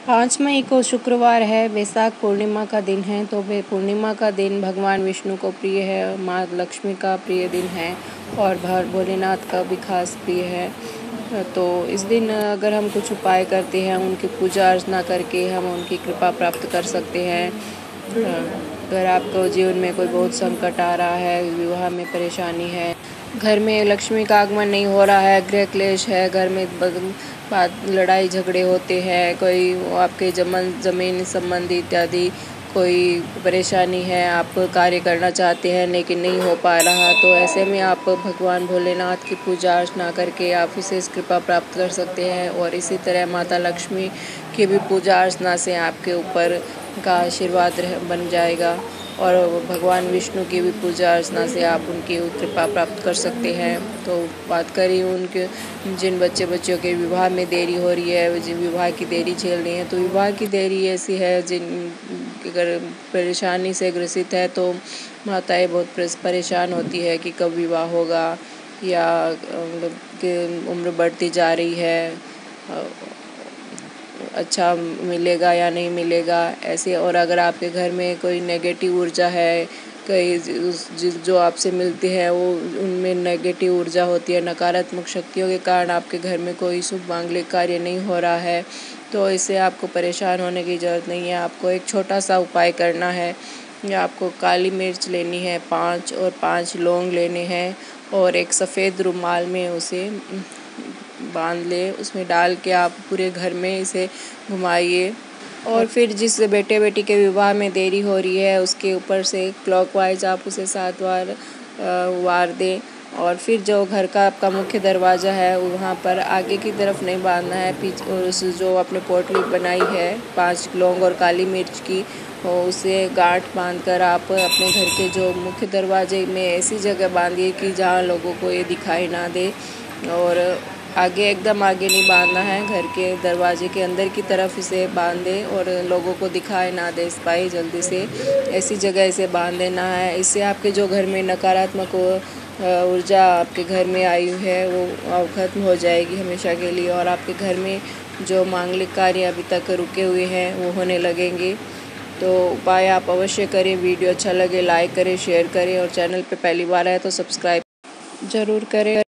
5 मई को शुक्रवार है, वैशाख पूर्णिमा का दिन है। तो वे पूर्णिमा का दिन भगवान विष्णु को प्रिय है, माँ लक्ष्मी का प्रिय दिन है और भोलेनाथ का भी खास प्रिय है। तो इस दिन अगर हम कुछ उपाय करते हैं, उनकी पूजा अर्चना करके हम उनकी कृपा प्राप्त कर सकते हैं। अगर आपको जीवन में कोई बहुत संकट आ रहा है, विवाह में परेशानी है, घर में लक्ष्मी का आगमन नहीं हो रहा है, गृह क्लेश है, घर में बात लड़ाई झगड़े होते हैं, कोई आपके ज़मीन संबंधी इत्यादि कोई परेशानी है, आप कार्य करना चाहते हैं लेकिन नहीं हो पा रहा, तो ऐसे में आप भगवान भोलेनाथ की पूजा अर्चना करके आप विशेष कृपा प्राप्त कर सकते हैं। और इसी तरह माता लक्ष्मी की भी पूजा अर्चना से आपके ऊपर का आशीर्वाद बन जाएगा और भगवान विष्णु की भी पूजा अर्चना से आप उनकी कृपा प्राप्त कर सकते हैं। तो बात करें उनके जिन बच्चों के विवाह में देरी हो रही है, जिन विवाह की देरी झेल रही है, तो विवाह की देरी ऐसी है जिन अगर परेशानी से ग्रसित है तो माताएं बहुत परेशान होती है कि कब विवाह होगा या मतलब कि उम्र बढ़ती जा रही है, अच्छा मिलेगा या नहीं मिलेगा ऐसे। और अगर आपके घर में कोई नेगेटिव ऊर्जा है, कई जो आपसे मिलती है वो उनमें नेगेटिव ऊर्जा होती है, नकारात्मक शक्तियों के कारण आपके घर में कोई शुभ मांगलिक कार्य नहीं हो रहा है, तो इससे आपको परेशान होने की ज़रूरत नहीं है। आपको एक छोटा सा उपाय करना है, या आपको काली मिर्च लेनी है 5 और 5 लौंग लेने हैं और एक सफ़ेद रुमाल में उसे बांध ले, उसमें डाल के आप पूरे घर में इसे घुमाइए। और फिर जिस बेटे बेटी के विवाह में देरी हो रही है उसके ऊपर से क्लॉकवाइज आप उसे 7 बार वार दें। और फिर जो घर का आपका मुख्य दरवाज़ा है वहाँ पर आगे की तरफ नहीं बांधना है, पीछे उस जो आपने पोटली बनाई है 5 लौंग और काली मिर्च की, उसे गांठ बांधकर आप अपने घर के जो मुख्य दरवाजे में ऐसी जगह बांधिए कि जहाँ लोगों को ये दिखाई ना दे। और आगे एकदम आगे नहीं बांधना है, घर के दरवाजे के अंदर की तरफ इसे बांध दें और लोगों को दिखाई ना दे पाए जल्दी से, ऐसी जगह इसे बांध देना है। इससे आपके जो घर में नकारात्मक ऊर्जा आपके घर में आई है वो खत्म हो जाएगी हमेशा के लिए, और आपके घर में जो मांगलिक कार्य अभी तक रुके हुए हैं वो होने लगेंगे। तो उपाय आप अवश्य करें। वीडियो अच्छा लगे लाइक करें, शेयर करें और चैनल पे पहली बार आए तो सब्सक्राइब ज़रूर करें।